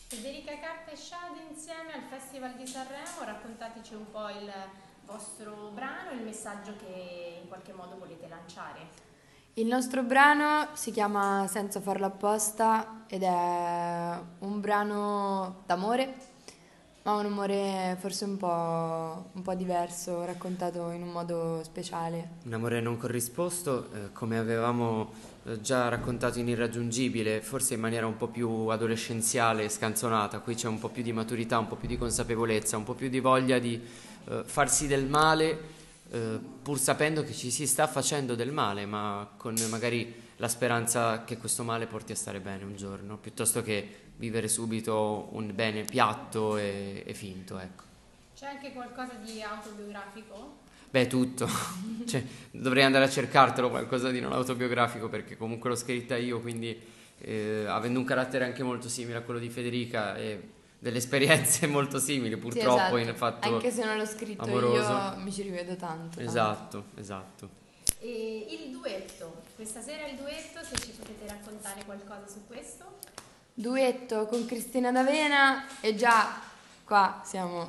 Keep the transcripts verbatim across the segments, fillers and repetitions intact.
Federica Carta e Shade insieme al Festival di Sanremo, raccontateci un po' il vostro brano e il messaggio che in qualche modo volete lanciare. Il nostro brano si chiama Senza farlo apposta ed è un brano d'amore, ma un amore forse un po', un po' diverso, raccontato in un modo speciale. Un amore non corrisposto, eh, come avevamo eh, già raccontato in Irraggiungibile, forse in maniera un po' più adolescenziale e scanzonata. Qui c'è un po' più di maturità, un po' più di consapevolezza, un po' più di voglia di eh, farsi del male, eh, pur sapendo che ci si sta facendo del male, ma con magari la speranza che questo male porti a stare bene un giorno, piuttosto che vivere subito un bene piatto e, e finto, ecco. C'è anche qualcosa di autobiografico? Beh, tutto. Cioè, dovrei andare a cercartelo qualcosa di non autobiografico perché comunque l'ho scritta io, quindi eh, avendo un carattere anche molto simile a quello di Federica e delle esperienze molto simili, Sì, purtroppo esatto. in fatto Anche se non l'ho scritto amoroso. io, mi ci rivedo tanto. Esatto, esatto. E il duetto, questa sera il duetto, se ci potete raccontare qualcosa su questo? Duetto con Cristina D'Avena e già qua siamo,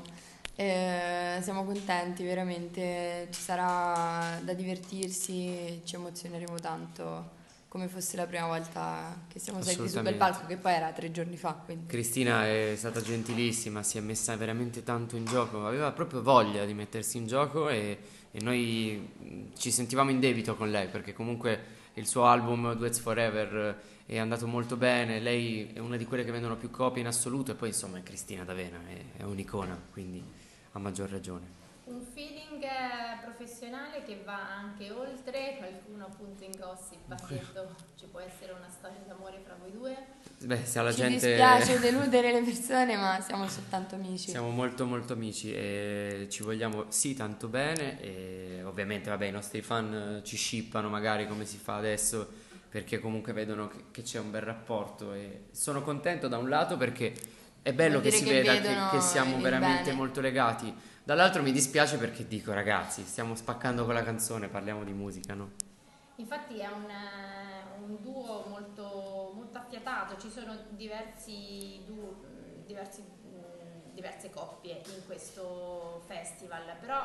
eh, siamo contenti, veramente ci sarà da divertirsi, ci emozioneremo tanto come fosse la prima volta che siamo saliti su quel Assolutamente. palco, che poi era tre giorni fa. Quindi. Cristina è stata gentilissima, si è messa veramente tanto in gioco, aveva proprio voglia di mettersi in gioco e, e noi mh, ci sentivamo in debito con lei perché comunque il suo album Duets Forever eh, è andato molto bene, lei è una di quelle che vendono più copie in assoluto e poi insomma è Cristina D'Avena, è, è un'icona, quindi a maggior ragione. Un feeling eh, professionale che va anche oltre, qualcuno appunto in gossip ha detto ci può essere una storia d'amore fra voi due. Beh, se alla Ci gente... dispiace deludere le persone, ma siamo soltanto amici. Siamo molto molto amici e ci vogliamo sì tanto bene e ovviamente vabbè i nostri fan ci shippano magari come si fa adesso perché comunque vedono che, che c'è un bel rapporto e sono contento da un lato perché è bello Vuol che dire si che veda che, vedono che siamo il veramente bene. molto legati, dall'altro mi dispiace perché dico ragazzi stiamo spaccando con la canzone, parliamo di musica, no? Infatti è un, eh, un duo molto, molto affiatato, ci sono diversi duo, diversi, mh, diverse coppie in questo festival, però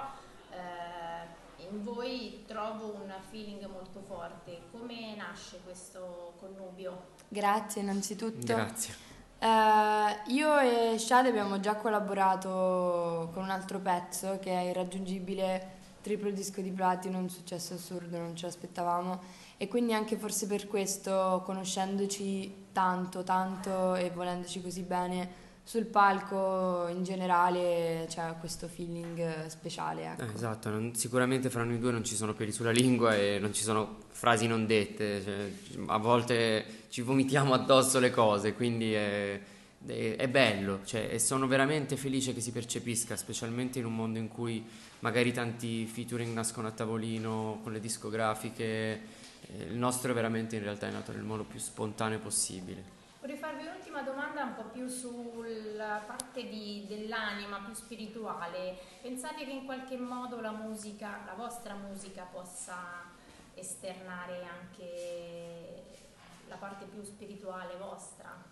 eh, in voi trovo un feeling molto forte. Come nasce questo connubio? Grazie innanzitutto. Grazie. Eh, io e Shade abbiamo già collaborato con un altro pezzo che è Irraggiungibile, triplo disco di platino, un successo assurdo, non ce l'aspettavamo e quindi anche forse per questo, conoscendoci tanto, tanto e volendoci così bene sul palco in generale c'è questo feeling speciale, ecco. Eh, esatto, non- sicuramente fra noi due non ci sono peli sulla lingua e non ci sono frasi non dette, cioè, a volte ci vomitiamo addosso le cose, quindi è, è- è bello, cioè, e sono veramente felice che si percepisca, specialmente in un mondo in cui magari tanti featuring nascono a tavolino con le discografiche, eh, il nostro veramente in realtà è nato nel modo più spontaneo possibile. Vorrei farvi un'ultima domanda un po' più sulla parte di- dell'anima, più spirituale. Pensate che in qualche modo la musica, la vostra musica, possa esternare anche la parte più spirituale vostra?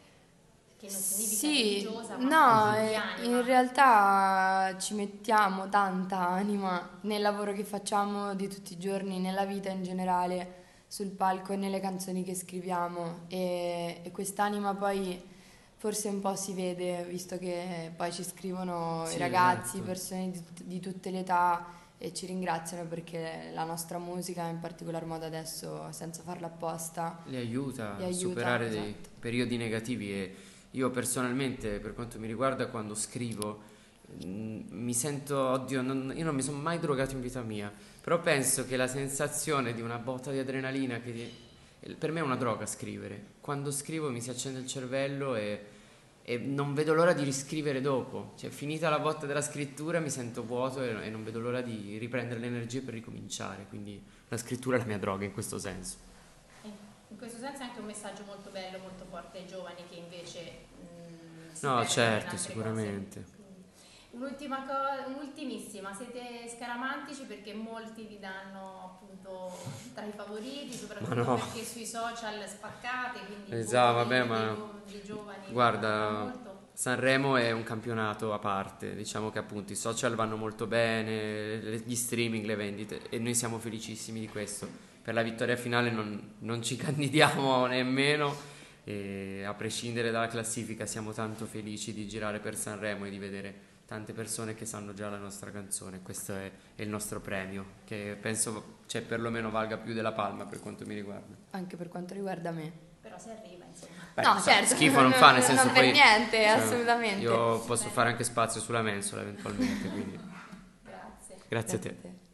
Che non significa Sì, religiosa, ma no, di eh, anima. in realtà ci mettiamo tanta anima nel lavoro che facciamo di tutti i giorni, nella vita in generale, sul palco e nelle canzoni che scriviamo e, e quest'anima poi forse un po' si vede, visto che poi ci scrivono i Sì, ragazzi, esatto. persone di, tut- di tutte le età e ci ringraziano perché la nostra musica, in particolar modo adesso, senza farla apposta, Li aiuta li a aiuta, superare dei esatto. periodi negativi e io personalmente, per quanto mi riguarda, quando scrivo mm, mi sento, oddio, non- io non mi sono mai drogato in vita mia, però penso che la sensazione di una botta di adrenalina, che ti- per me è una droga scrivere, quando scrivo mi si accende il cervello e, e non vedo l'ora di riscrivere dopo, cioè finita la botta della scrittura mi sento vuoto e, e non vedo l'ora di riprendere le energie per ricominciare, quindi la scrittura è la mia droga in questo senso. Eh, In questo senso è anche un messaggio molto bello, molto forte ai giovani che invece mh, si No, perdono in certo, altre cose. sicuramente. Quindi, Un'ultima cosa, un'ultimissima, siete scaramantici perché molti vi danno appunto tra i favoriti, soprattutto no. perché sui social spaccate, quindi Esatto, vabbè, dei, ma dei giovani guarda, molto. Sanremo è un campionato a parte, diciamo che appunto i social vanno molto bene, le- gli streaming, le vendite e noi siamo felicissimi di questo. Per la vittoria finale non, non ci candidiamo nemmeno e a prescindere dalla classifica siamo tanto felici di girare per Sanremo e di vedere tante persone che sanno già la nostra canzone. Questo è, è il nostro premio, che penso cioè, perlomeno valga più della Palma per quanto mi riguarda. Anche per quanto riguarda me. Però si arriva, insomma. Beh, no, sa, certo, schifo non fa, nel senso non poi, per niente, cioè, assolutamente. Io posso fare anche spazio sulla mensola eventualmente, quindi Grazie. grazie a te. Grazie a te.